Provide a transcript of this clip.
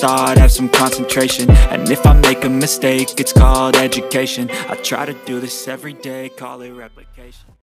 thought, have some concentration. And if I make a mistake, it's called education. I try to do this every day, call it replication.